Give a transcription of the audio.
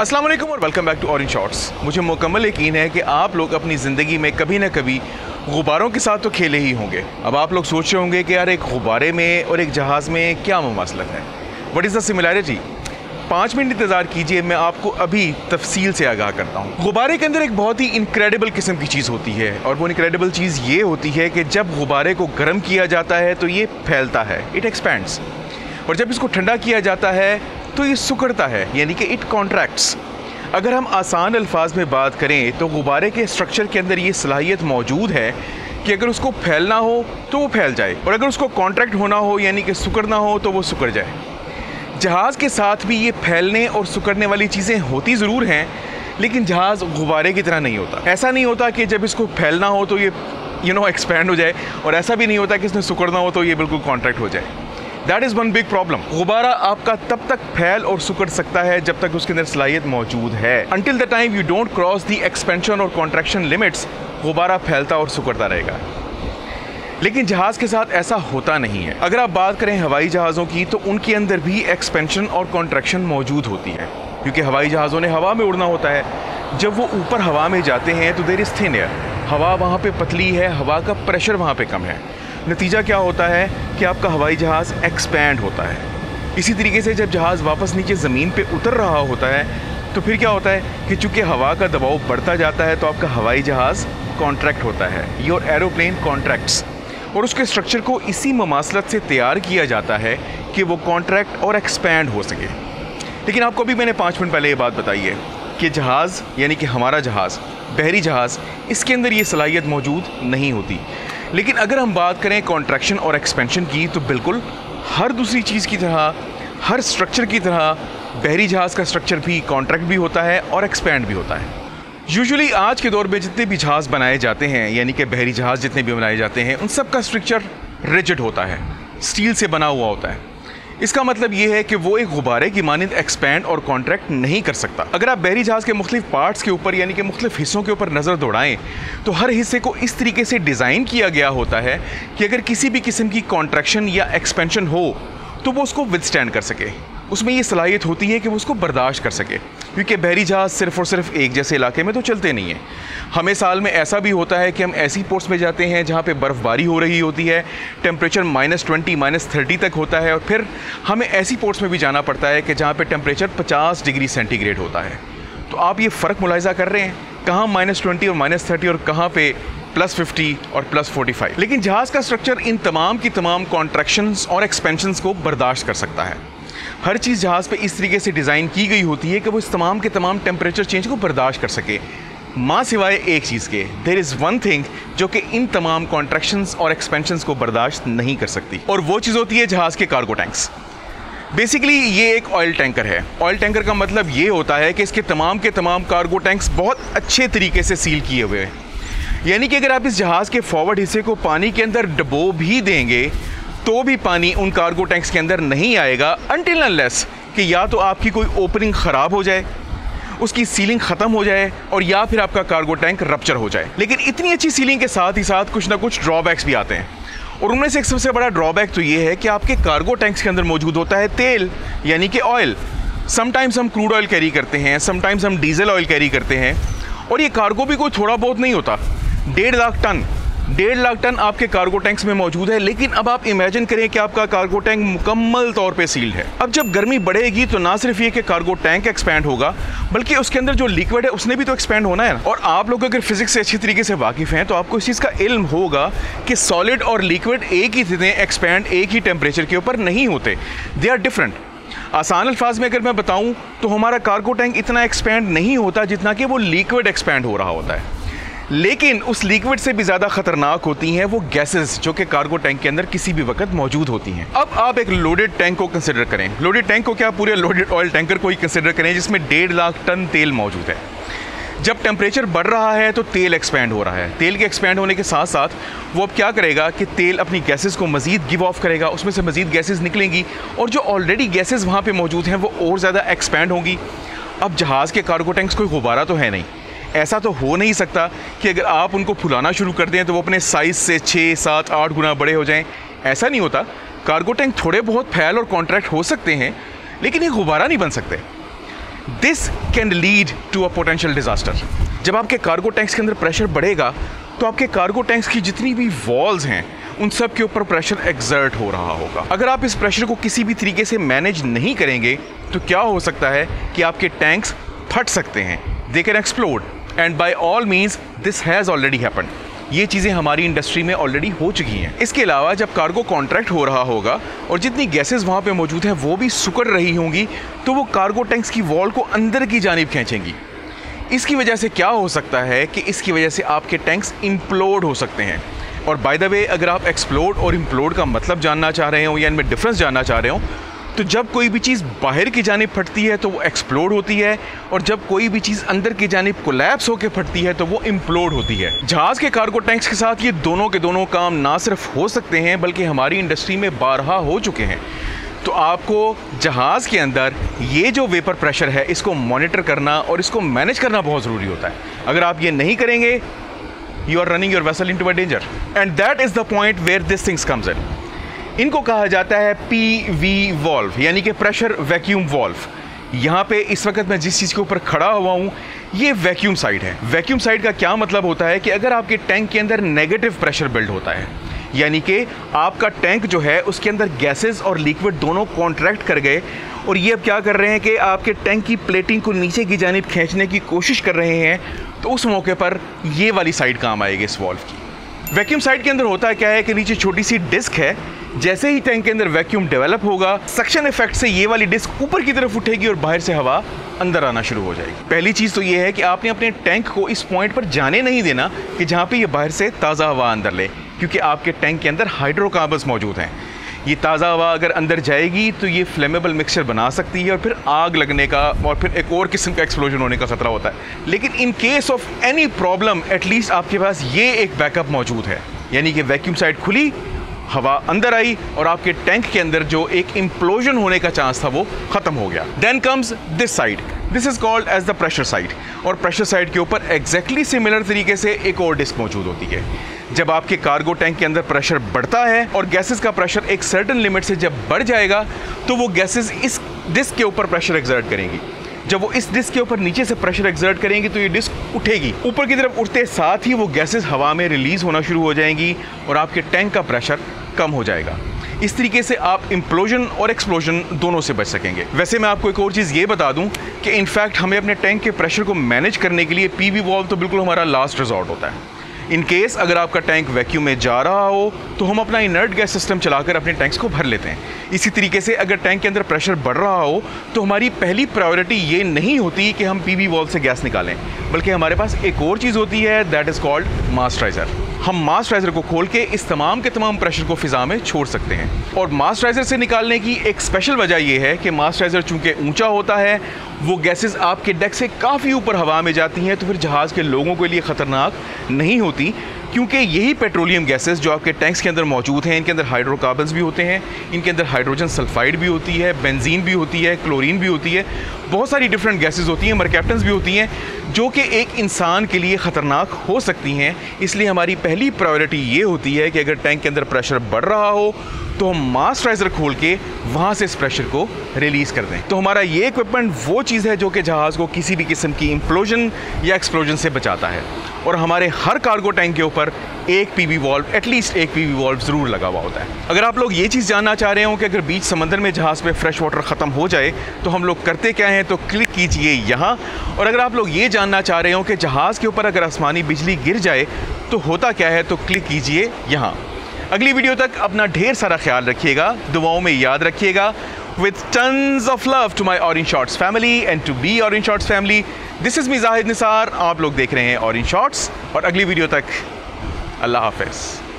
अस्सलाम वालेकुम और welcome back to orange shots. मुझे मुकम्मल यकीन है कि आप लोग अपनी ज़िंदगी में कभी ना कभी गुब्बारों के साथ तो खेले ही होंगे। अब आप लोग सोच रहे होंगे कि यार एक गुब्बारे में और एक जहाज़ में क्या मुमासलत है, what is the similarity. 5 minute इंतज़ार कीजिए, मैं आपको अभी तफसील से आगाह करता हूँ। गुब्बारे के अंदर एक बहुत ही इनक्रेडिबल किस्म की चीज़ होती है और वो इनक्रेडिबल चीज़ ये होती है कि जब गुब्बारे को गर्म किया जाता है तो ये फैलता है, इट एक्सपैंड्स, और जब इसको ठंडा किया जाता है तो ये सिकुड़ता है, यानी कि इट कॉन्ट्रैक्ट्स। अगर हम आसान अल्फाज में बात करें तो गुब्बारे के स्ट्रक्चर के अंदर ये सलाहियत मौजूद है कि अगर उसको फैलना हो तो वो फैल जाए और अगर उसको कॉन्ट्रैक्ट होना हो यानी कि सिकुड़ना हो तो वो सिकुड़ जाए। जहाज़ के साथ भी ये फैलने और सिकुड़ने वाली चीज़ें होती ज़रूर हैं, लेकिन जहाज़ गुब्बारे की तरह नहीं होता। ऐसा नहीं होता कि जब इसको फैलना हो तो ये एक्सपैंड हो जाए, और ऐसा भी नहीं होता कि इसमें सिकुड़ना हो तो ये बिल्कुल कॉन्ट्रैक्ट हो जाए। That is one big problem. गुब्बारा आपका तब तक फैल और सिकुड़ सकता है जब तक उसके अंदर सलाहियत मौजूद है। Until the time you don't cross the expansion और कॉन्ट्रैक्शन लिमिट्स, गुब्बारा फैलता और सिकुड़ता रहेगा। लेकिन जहाज़ के साथ ऐसा होता नहीं है। अगर आप बात करें हवाई जहाज़ों की तो उनके अंदर भी एक्सपेंशन और कॉन्ट्रैक्शन मौजूद होती है, क्योंकि हवाई जहाज़ों ने हवा में उड़ना होता है। जब वो ऊपर हवा में जाते हैं तो देयर इज़ थिन एयर, हवा वहाँ पे पतली है, हवा का प्रेशर वहाँ पे कम है। नतीजा क्या होता है कि आपका हवाई जहाज़ एक्सपैंड होता है। इसी तरीके से जब जहाज़ वापस नीचे ज़मीन पे उतर रहा होता है तो फिर क्या होता है कि चूँकि हवा का दबाव बढ़ता जाता है तो आपका हवाई जहाज़ कॉन्ट्रैक्ट होता है, योर एरोप्लेन कॉन्ट्रैक्ट्स, और उसके स्ट्रक्चर को इसी ममासलत से तैयार किया जाता है कि वो कॉन्ट्रैक्ट और एक्सपैंड हो सके। लेकिन आपको अभी मैंने 5 मिनट पहले ये बात बताई है कि जहाज़ यानी कि हमारा जहाज़, बहरी जहाज़, इसके अंदर ये सलाहियत मौजूद नहीं होती। लेकिन अगर हम बात करें कॉन्ट्रैक्शन और एक्सपेंशन की तो बिल्कुल हर दूसरी चीज़ की तरह, हर स्ट्रक्चर की तरह बहरी जहाज़ का स्ट्रक्चर भी कॉन्ट्रैक्ट भी होता है और एक्सपैंड भी होता है। यूजुअली आज के दौर में जितने भी जहाज़ बनाए जाते हैं, यानी कि बहरी जहाज़ जितने भी बनाए जाते हैं, उन सब का स्ट्रक्चर रिजिड होता है, स्टील से बना हुआ होता है। इसका मतलब ये है कि वो एक गुब्बारे की मानिंद एक्सपैंड और कॉन्ट्रैक्ट नहीं कर सकता। अगर आप बहरी जहाज़ के मुख्तलिफ पार्ट्स के ऊपर यानी कि मुख्तलिफ हिस्सों के ऊपर नज़र दौड़ाएं तो हर हिस्से को इस तरीके से डिज़ाइन किया गया होता है कि अगर किसी भी किस्म की कॉन्ट्रैक्शन या एक्सपेंशन हो तो वो उसको विदस्टैंड कर सके। उसमें ये सलाहियत होती है कि वो उसको बर्दाश्त कर सके, क्योंकि बहरी जहाज़ सिर्फ़ और सिर्फ एक जैसे इलाके में तो चलते नहीं हैं। हमें साल में ऐसा भी होता है कि हम ऐसी पोर्ट्स में जाते हैं जहाँ पे बर्फ़बारी हो रही होती है, टेम्परेचर -20 -30 तक होता है, और फिर हमें ऐसी पोर्ट्स में भी जाना पड़ता है कि जहाँ पे टेम्परेचर 50 डिग्री सेंटीग्रेड होता है। तो आप ये फ़र्क मुलाहिज़ा कर रहे हैं, कहाँ -20 और -30 और कहाँ पे +50 और +45। लेकिन जहाज़ का स्ट्रक्चर इन तमाम की तमाम कॉन्ट्रैक्शंस और एक्सपेंशंस को बर्दाश्त कर सकता है। हर चीज़ जहाज़ पे इस तरीके से डिज़ाइन की गई होती है कि वो इस तमाम के तमाम टेम्परेचर चेंज को बर्दाश्त कर सके, माँ सिवाय एक चीज़ के, देयर इज़ वन थिंग जो कि इन तमाम कॉन्ट्रैक्शंस और एक्सपेंशंस को बर्दाश्त नहीं कर सकती, और वो चीज़ होती है जहाज़ के कार्गो टैंक्स। बेसिकली ये एक ऑयल टैंकर है। ऑयल टैंकर का मतलब ये होता है कि इसके तमाम के तमाम कार्गो टैंक्स बहुत अच्छे तरीके से सील किए हुए हैं, यानी कि अगर आप इस जहाज़ के फॉरवर्ड हिस्से को पानी के अंदर डबो भी देंगे तो भी पानी उन कार्गो टैंक्स के अंदर नहीं आएगा अनटिल अनलेस कि या तो आपकी कोई ओपनिंग ख़राब हो जाए, उसकी सीलिंग ख़त्म हो जाए, और या फिर आपका कार्गो टैंक रप्चर हो जाए। लेकिन इतनी अच्छी सीलिंग के साथ ही साथ कुछ ना कुछ ड्रॉबैक्स भी आते हैं, और उनमें से एक सबसे बड़ा ड्रॉबैक तो ये है कि आपके कार्गो टैंक्स के अंदर मौजूद होता है तेल, यानी कि ऑयल। समटाइम्स हम क्रूड ऑयल कैरी करते हैं, समटाइम्स हम डीजल ऑयल कैरी करते हैं, और ये कार्गो भी कोई थोड़ा बहुत नहीं होता। 1.5 लाख टन आपके कार्गो टैंक्स में मौजूद है। लेकिन अब आप इमेजिन करें कि आपका कार्गो टैंक मुकम्मल तौर पे सील्ड है। अब जब गर्मी बढ़ेगी तो ना सिर्फ ये कि कार्गो टैंक एक्सपैंड होगा, बल्कि उसके अंदर जो लिक्विड है उसने भी तो एक्सपैंड होना है। और आप लोग अगर फिजिक्स से अच्छी तरीके से वाकिफ़ हैं तो आपको इस चीज़ का इल्म होगा कि सॉलिड और लिक्विड एक ही चीज़ें एक्सपैंड एक ही टेम्परेचर के ऊपर नहीं होते, दे आर डिफरेंट। आसान अल्फाज में अगर मैं बताऊँ तो हमारा कार्गो टैंक इतना एक्सपैंड नहीं होता जितना कि वो लिक्विड एक्सपैंड हो रहा होता है। लेकिन उस लिक्विड से भी ज़्यादा ख़तरनाक होती हैं वो गैसेस जो कि कार्गो टैंक के अंदर किसी भी वक्त मौजूद होती हैं। अब आप एक लोडेड टैंक को कंसिडर करें, लोडेड टैंक को क्या, पूरे लोडेड ऑयल टैंकर को ही कंसिडर करें जिसमें 1.5 लाख टन तेल मौजूद है। जब टेम्परेचर बढ़ रहा है तो तेल एक्सपैंड हो रहा है। तेल के एक्सपैंड होने के साथ साथ वो अब क्या करेगा कि तेल अपनी गैसेस को मज़ीद गिव ऑफ करेगा, उसमें से मज़ीद गैसेस निकलेंगी, और जो ऑलरेडी गैसेस वहाँ पे मौजूद हैं वो और ज़्यादा एक्सपैंड होंगी। अब जहाज़ के कार्गो टैंक्स कोई गुब्बारा तो है नहीं, ऐसा तो हो नहीं सकता कि अगर आप उनको फुलाना शुरू कर दें तो वो अपने साइज़ से 6, 7, 8 गुना बड़े हो जाएं। ऐसा नहीं होता। कार्गो टैंक थोड़े बहुत फैल और कॉन्ट्रैक्ट हो सकते हैं, लेकिन ये गुब्बारा नहीं बन सकते। This can lead to a potential disaster. जब आपके कार्गो टैंक्स के अंदर प्रेशर बढ़ेगा तो आपके कार्गो टैंक्स की जितनी भी वॉल्स हैं उन सब के ऊपर प्रेशर एक्सर्ट हो रहा होगा। अगर आप इस प्रेशर को किसी भी तरीके से मैनेज नहीं करेंगे तो क्या हो सकता है कि आपके टैंक्स फट सकते हैं, they can explode, and by all means this has already happened. ये चीज़ें हमारी इंडस्ट्री में ऑलरेडी हो चुकी हैं। इसके अलावा जब कार्गो कॉन्ट्रैक्ट हो रहा होगा और जितनी गैसेस वहाँ पे मौजूद हैं वो भी सुकड़ रही होंगी तो वो कार्गो टैंक्स की वॉल को अंदर की जानिब खींचेंगी। इसकी वजह से क्या हो सकता है कि इसकी वजह से आपके टैंक्स इम्प्लोड हो सकते हैं। और बाय द वे, अगर आप एक्सप्लोड और इम्प्लोड का मतलब जानना चाह रहे हो या इनमें डिफरेंस जानना चाह रहे हो, तो जब कोई भी चीज़ बाहर की जानिब फटती है तो वो एक्सप्लोड होती है, और जब कोई भी चीज़ अंदर की जानिब कोलैप्स होकर फटती है तो वो इम्प्लोड होती है। जहाज़ के कार्गो टैंक्स के साथ ये दोनों के दोनों काम ना सिर्फ हो सकते हैं बल्कि हमारी इंडस्ट्री में बारहा हो चुके हैं। तो आपको जहाज़ के अंदर ये जो वेपर प्रेशर है इसको मॉनिटर करना और इसको मैनेज करना बहुत ज़रूरी होता है। अगर आप ये नहीं करेंगे, you are running your vessel into a danger, and that is the point where this things comes in. इनको कहा जाता है PV वॉल्व, यानी कि प्रेशर वैक्यूम वॉल्व। यहाँ पे इस वक्त मैं जिस चीज़ के ऊपर खड़ा हुआ हूँ ये वैक्यूम साइड है। वैक्यूम साइड का क्या मतलब होता है कि अगर आपके टैंक के अंदर नेगेटिव प्रेशर बिल्ड होता है, यानी कि आपका टैंक जो है उसके अंदर गैसेस और लिक्विड दोनों कॉन्ट्रैक्ट कर गए और ये अब क्या कर रहे हैं कि आपके टैंक की प्लेटिंग को नीचे की जानिब खींचने की कोशिश कर रहे हैं, तो उस मौके पर ये वाली साइड काम आएगी इस वॉल्व की। वैक्यूम साइड के अंदर होता क्या है कि नीचे छोटी सी डिस्क है, जैसे ही टैंक के अंदर वैक्यूम डेवलप होगा, सक्शन इफेक्ट से ये वाली डिस्क ऊपर की तरफ उठेगी और बाहर से हवा अंदर आना शुरू हो जाएगी। पहली चीज़ तो ये है कि आपने अपने टैंक को इस पॉइंट पर जाने नहीं देना कि जहाँ पे ये बाहर से ताज़ा हवा अंदर ले, क्योंकि आपके टैंक के अंदर हाइड्रोकार्बन्स मौजूद हैं। ये ताज़ा हवा अगर अंदर जाएगी तो ये फ्लेमेबल मिक्सचर बना सकती है और फिर आग लगने का और फिर एक और किस्म का एक्सप्लोजन होने का खतरा होता है। लेकिन in case of any problem at least आपके पास ये एक बैकअप मौजूद है, यानी कि वैक्यूम साइड खुली, हवा अंदर आई और आपके टैंक के अंदर जो एक इम्प्लोजन होने का चांस था वो खत्म हो गया। Then comes this side, this is called as the pressure side, और प्रेशर साइड के ऊपर एग्जैक्टली सिमिलर तरीके से एक और डिस्क मौजूद होती है। जब आपके कार्गो टैंक के अंदर प्रेशर बढ़ता है और गैसेस का प्रेशर एक सर्टेन लिमिट से जब बढ़ जाएगा तो वो गैसेस इस डिस्क के ऊपर प्रेशर एक्सर्ट करेंगी। जब वो इस डिस्क के ऊपर नीचे से प्रेशर एक्सर्ट करेंगी तो ये डिस्क उठेगी, ऊपर की तरफ उठते साथ ही वो गैसेस हवा में रिलीज होना शुरू हो जाएंगी और आपके टैंक का प्रेशर कम हो जाएगा। इस तरीके से आप इम्प्लोजन और एक्सप्लोजन दोनों से बच सकेंगे। वैसे मैं आपको एक और चीज़ ये बता दूं कि इनफैक्ट हमें अपने टैंक के प्रेशर को मैनेज करने के लिए PV वॉल्व तो बिल्कुल हमारा लास्ट रिजॉर्ट होता है। इन केस अगर आपका टैंक वैक्यूम में जा रहा हो तो हम अपना इनर्ट गैस सिस्टम चलाकर अपने टैंक्स को भर लेते हैं। इसी तरीके से अगर टैंक के अंदर प्रेशर बढ़ रहा हो तो हमारी पहली प्रायोरिटी ये नहीं होती कि हम PV वॉल्व से गैस निकालें, बल्कि हमारे पास एक और चीज़ होती है, दैट इज़ कॉल्ड मास्टराइज़र। हम मास्टराइज़र को खोल के इस तमाम के तमाम प्रेशर को फिज़ा में छोड़ सकते हैं। और मास्टराइज़र से निकालने की एक स्पेशल वजह यह है कि मास्टराइज़र चूँकि ऊंचा होता है, वो गैसेस आपके डेक से काफ़ी ऊपर हवा में जाती हैं, तो फिर जहाज़ के लोगों के लिए ख़तरनाक नहीं होती, क्योंकि यही पेट्रोलियम गैसेस जो आपके टैंक्स के अंदर मौजूद हैं, इनके अंदर हाइड्रोकार्बन्स भी होते हैं, इनके अंदर हाइड्रोजन सल्फाइड भी होती है, बेंजीन भी होती है, क्लोरीन भी होती है, बहुत सारी डिफरेंट गैसेस होती हैं, मरकैप्टन्स भी होती हैं, जो कि एक इंसान के लिए ख़तरनाक हो सकती हैं। इसलिए हमारी पहली प्रायोरिटी ये होती है कि अगर टैंक के अंदर प्रेशर बढ़ रहा हो तो हम मास्टराइज़र खोल के वहाँ से इस प्रेशर को रिलीज़ कर दें। तो हमारा ये इक्विपमेंट वो चीज़ है जो कि जहाज़ को किसी भी किस्म की इम्प्लोजन या एक्सप्लोजन से बचाता है। और हमारे हर कार्गो टैंक के ऊपर एक PV वॉल्व, एटलीस्ट एक PV वॉल्व ज़रूर लगा हुआ होता है। अगर आप लोग ये चीज़ जानना चाह रहे हो कि अगर बीच समंदर में जहाज़ पे फ्रेश वाटर ख़त्म हो जाए तो हम लोग करते क्या हैं, तो क्लिक कीजिए यहाँ। और अगर आप लोग ये जानना चाह रहे हो कि जहाज़ के ऊपर अगर आसमानी बिजली गिर जाए तो होता क्या है, तो क्लिक कीजिए यहाँ। अगली वीडियो तक अपना ढेर सारा ख्याल रखिएगा, दुआओं में याद रखिएगा। With tons of love to my Orange Shots family and to be Orange Shots family, this is me Zahid Nisar। आप लोग देख रहे हैं Orange Shots और अगली वीडियो तक अल्लाह हाफ़िज़।